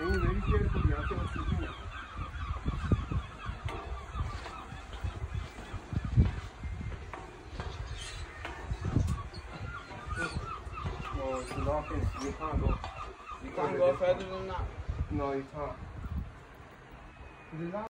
Being very careful, you have to look at it. No, it's locking. You can't go. You can't go further than that? No, you can't.